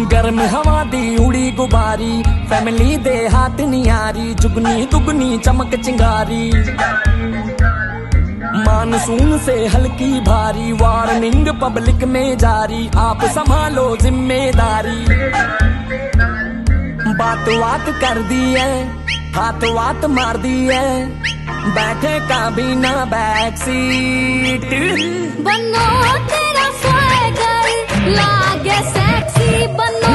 गर्म हवा दी उड़ी गुबारी, फैमिली दे हाथ नियारी, जुगनी दुगनी चमक चिंगारी। मानसून से हल्की भारी, वार्निंग पब्लिक में जारी, आप संभालो जिम्मेदारी। बात बात कर दी है, हाथ वात मार दी है, बैठे का बिना बैक सीट। बनो तेरा स्वैगर लागे सेक्सी, बनो